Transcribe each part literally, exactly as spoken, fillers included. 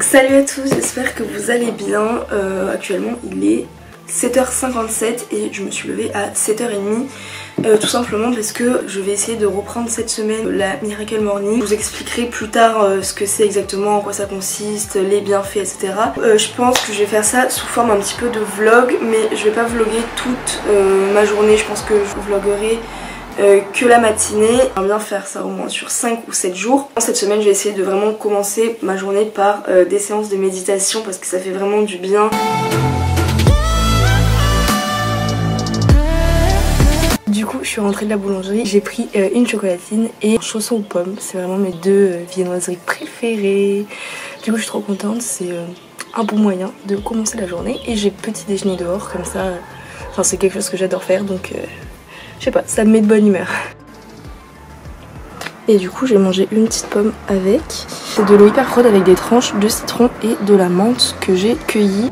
Salut à tous, j'espère que vous allez bien. Euh, actuellement il est sept heures cinquante-sept et je me suis levée à sept heures trente euh, tout simplement parce que je vais essayer de reprendre cette semaine la Miracle Morning. Je vous expliquerai plus tard euh, ce que c'est exactement, en quoi ça consiste, les bienfaits, et cetera. Euh, je pense que je vais faire ça sous forme un petit peu de vlog, mais je vais pas vlogger toute euh, ma journée. Je pense que je vloggerai Euh, que la matinée. J'aimerais bien faire ça au moins sur cinq ou sept jours. Cette semaine je vais essayer de vraiment commencer ma journée par euh, des séances de méditation parce que ça fait vraiment du bien. Du coup je suis rentrée de la boulangerie, j'ai pris euh, une chocolatine et un chausson aux pommes. C'est vraiment mes deux euh, viennoiseries préférées. Du coup je suis trop contente, c'est euh, un bon moyen de commencer la journée. Et j'ai petit déjeuner dehors comme ça, euh, enfin c'est quelque chose que j'adore faire donc euh, je sais pas, ça me met de bonne humeur. Et du coup j'ai mangé une petite pomme avec. C'est de l'eau hyper froide avec des tranches de citron et de la menthe que j'ai cueillie.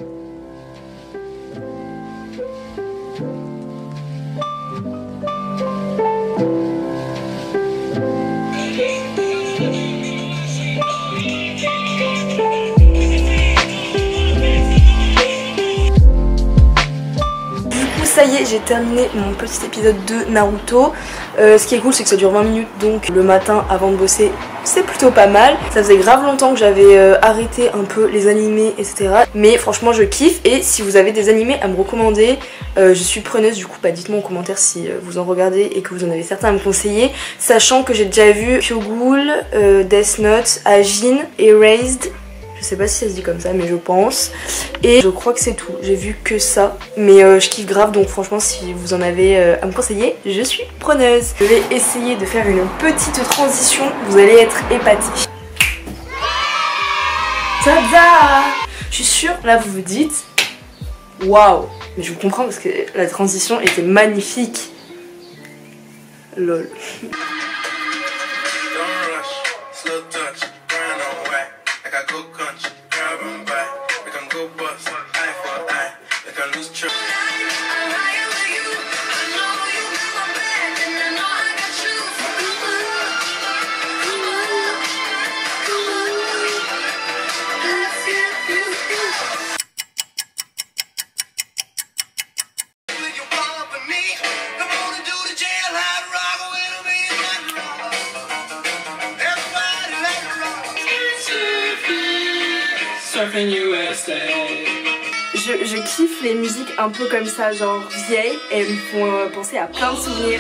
Ça y est, j'ai terminé mon petit épisode de Naruto. Euh, ce qui est cool, c'est que ça dure vingt minutes, donc le matin avant de bosser, c'est plutôt pas mal. Ça faisait grave longtemps que j'avais euh, arrêté un peu les animés, et cetera. Mais franchement, je kiffe. Et si vous avez des animés à me recommander, euh, je suis preneuse. Du coup, bah, dites-moi en commentaire si euh, vous en regardez et que vous en avez certains à me conseiller. Sachant que j'ai déjà vu Kyogul, euh, Death Note, Ajin, Erased. Je sais pas si ça se dit comme ça, mais je pense. Et je crois que c'est tout. J'ai vu que ça. Mais euh, je kiffe grave, donc franchement, si vous en avez euh, à me conseiller, je suis preneuse. Je vais essayer de faire une petite transition. Vous allez être épatés. Tada! Je suis sûre, là, vous vous dites, waouh! Mais je vous comprends parce que la transition était magnifique. Lol. Je, je kiffe les musiques un peu comme ça, genre vieilles, et elles me font euh, penser à plein de souvenirs.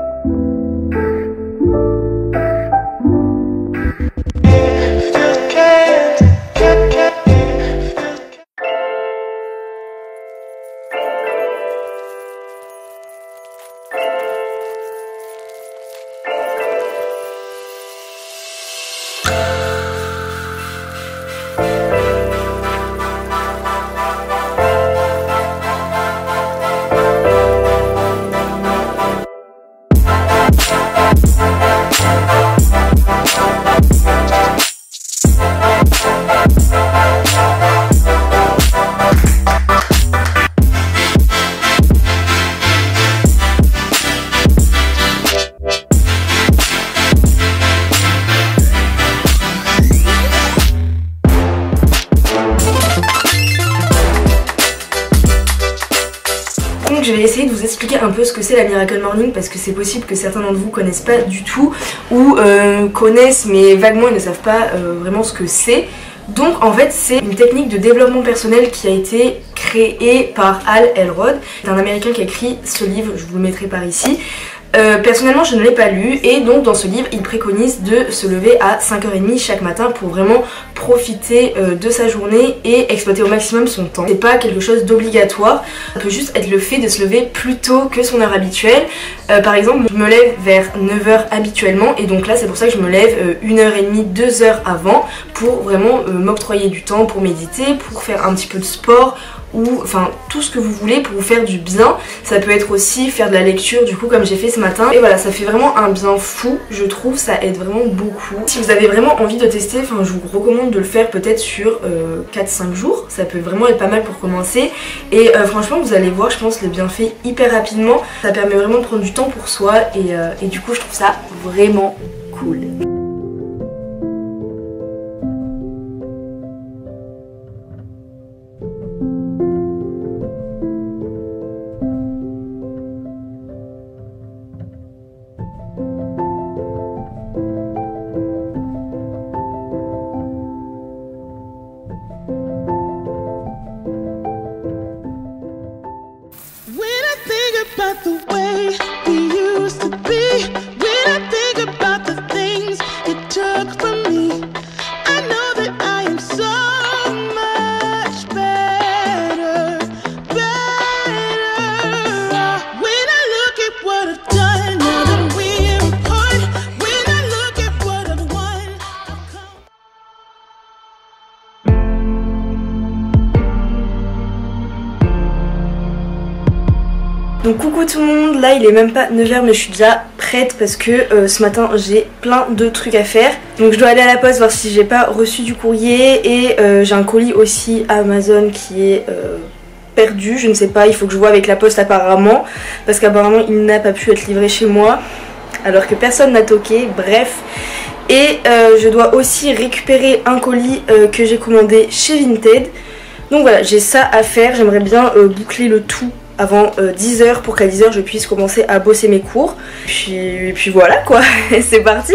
Je vais essayer de vous expliquer un peu ce que c'est la Miracle Morning parce que c'est possible que certains d'entre vous connaissent pas du tout ou euh, connaissent mais vaguement ils ne savent pas euh, vraiment ce que c'est. Donc en fait c'est une technique de développement personnel qui a été créée par Hal Elrod. C'est un américain qui a écrit ce livre, je vous le mettrai par ici. Euh, personnellement je ne l'ai pas lu et donc dans ce livre il préconise de se lever à cinq heures trente chaque matin pour vraiment profiter euh, de sa journée et exploiter au maximum son temps. C'est pas quelque chose d'obligatoire, ça peut juste être le fait de se lever plus tôt que son heure habituelle. Euh, par exemple je me lève vers neuf heures habituellement et donc là c'est pour ça que je me lève euh, une heure trente, deux heures avant pour vraiment euh, m'octroyer du temps pour méditer, pour faire un petit peu de sport ou enfin tout ce que vous voulez pour vous faire du bien. Ça peut être aussi faire de la lecture du coup comme j'ai fait ce matin et voilà, ça fait vraiment un bien fou, je trouve, ça aide vraiment beaucoup. Si vous avez vraiment envie de tester, enfin je vous recommande de le faire peut-être sur euh, quatre cinq jours, ça peut vraiment être pas mal pour commencer et euh, franchement vous allez voir je pense les bienfaits hyper rapidement, ça permet vraiment de prendre du temps pour soi et, euh, et du coup je trouve ça vraiment cool. Donc coucou tout le monde, là il est même pas neuf heures mais je suis déjà prête parce que euh, ce matin j'ai plein de trucs à faire. Donc je dois aller à la poste voir si j'ai pas reçu du courrier et euh, j'ai un colis aussi Amazon qui est euh, perdu, je ne sais pas, il faut que je vois avec la poste apparemment parce qu'apparemment il n'a pas pu être livré chez moi alors que personne n'a toqué, bref. Et euh, je dois aussi récupérer un colis euh, que j'ai commandé chez Vinted. Donc voilà, j'ai ça à faire, j'aimerais bien euh, boucler le tout avant euh, dix heures pour qu'à dix heures je puisse commencer à bosser mes cours. Puis, et puis voilà quoi, c'est parti.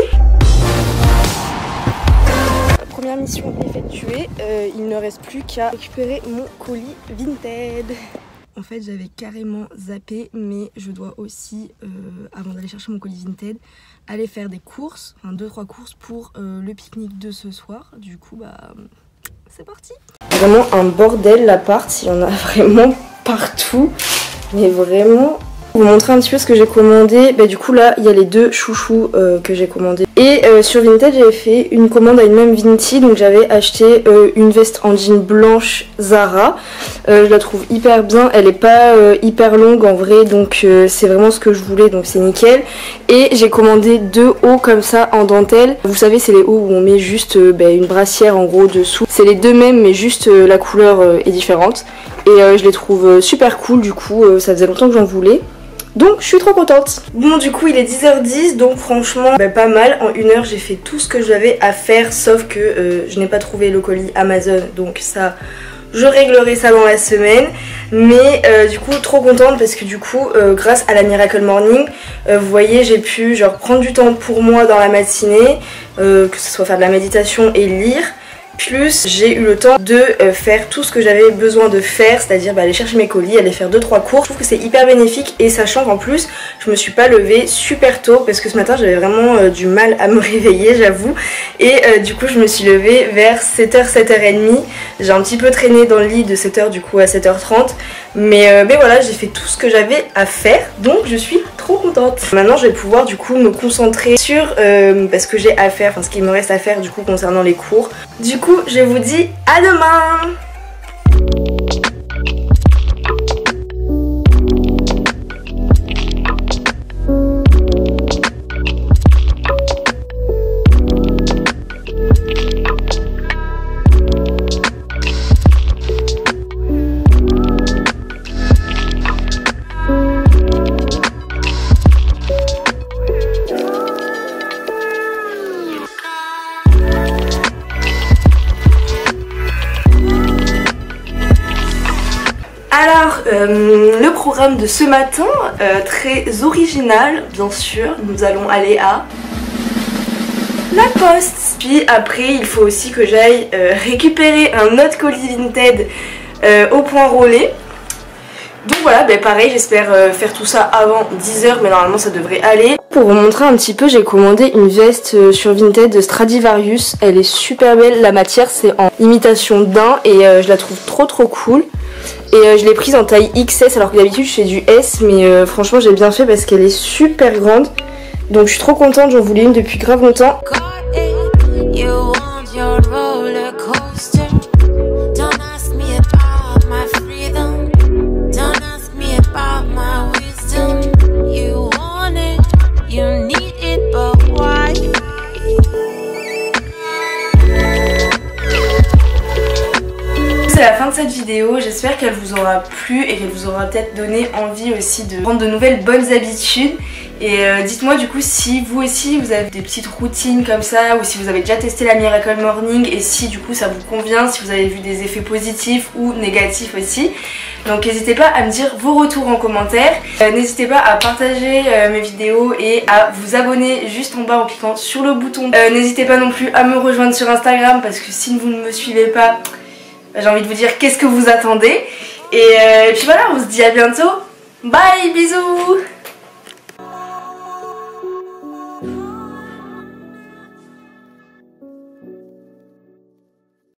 Première mission effectuée, euh, il ne reste plus qu'à récupérer mon colis Vinted. En fait j'avais carrément zappé mais je dois aussi, euh, avant d'aller chercher mon colis Vinted, aller faire des courses, enfin deux trois courses pour euh, le pique-nique de ce soir. Du coup bah c'est parti. Vraiment un bordel l'appart, il y en a vraiment partout, mais vraiment. Pour vous montrer un petit peu ce que j'ai commandé, bah du coup là il y a les deux chouchous euh, que j'ai commandé. Et euh, sur Vinted j'avais fait une commande à une même Vinti, donc j'avais acheté euh, une veste en jean blanche Zara. Euh, je la trouve hyper bien, elle est pas euh, hyper longue en vrai, donc euh, c'est vraiment ce que je voulais, donc c'est nickel. Et j'ai commandé deux hauts comme ça en dentelle. Vous savez c'est les hauts où on met juste euh, bah, une brassière en gros dessous. C'est les deux mêmes mais juste euh, la couleur euh, est différente. Et euh, je les trouve euh, super cool, du coup euh, ça faisait longtemps que j'en voulais. Donc je suis trop contente. Bon du coup il est dix heures dix donc franchement bah, pas mal. En une heure j'ai fait tout ce que j'avais à faire sauf que euh, je n'ai pas trouvé le colis Amazon. Donc ça je réglerai ça dans la semaine. Mais euh, du coup trop contente parce que du coup euh, grâce à la Miracle Morning euh, vous voyez j'ai pu genre prendre du temps pour moi dans la matinée, euh, que ce soit faire de la méditation et lire. Plus j'ai eu le temps de euh, faire tout ce que j'avais besoin de faire, c'est-à-dire bah, aller chercher mes colis, aller faire deux trois cours. Je trouve que c'est hyper bénéfique et sachant qu'en plus je me suis pas levée super tôt parce que ce matin j'avais vraiment euh, du mal à me réveiller j'avoue. Et euh, du coup je me suis levée vers sept heures, sept heures trente. J'ai un petit peu traîné dans le lit de sept heures du coup à sept heures trente. Mais, euh, mais voilà j'ai fait tout ce que j'avais à faire donc je suis trop contente. Maintenant je vais pouvoir du coup me concentrer sur euh, bah, ce que j'ai à faire, enfin ce qu'il me reste à faire du coup concernant les cours. Du coup je vous dis à demain. Alors, euh, le programme de ce matin, euh, très original, bien sûr, nous allons aller à la poste. Puis après, il faut aussi que j'aille euh, récupérer un autre colis Vinted euh, au point relais. Donc voilà, bah pareil, j'espère euh, faire tout ça avant dix heures, mais normalement ça devrait aller. Pour vous montrer un petit peu, j'ai commandé une veste euh, sur Vinted de Stradivarius. Elle est super belle, la matière c'est en imitation daim et euh, je la trouve trop trop cool. Et euh, je l'ai prise en taille X S alors que d'habitude je fais du S, mais euh, franchement j'ai bien fait parce qu'elle est super grande. Donc je suis trop contente, j'en voulais une depuis grave longtemps. C'est la fin de cette vidéo, j'espère qu'elle vous aura plu et qu'elle vous aura peut-être donné envie aussi de prendre de nouvelles bonnes habitudes. Et euh, dites-moi du coup si vous aussi vous avez des petites routines comme ça ou si vous avez déjà testé la Miracle Morning et si du coup ça vous convient, si vous avez vu des effets positifs ou négatifs aussi. Donc n'hésitez pas à me dire vos retours en commentaire, euh, n'hésitez pas à partager euh, mes vidéos et à vous abonner juste en bas en cliquant sur le bouton. Euh, n'hésitez pas non plus à me rejoindre sur Instagram parce que si vous ne me suivez pas, j'ai envie de vous dire qu'est-ce que vous attendez. Et, euh, et puis voilà, on se dit à bientôt. Bye, bisous.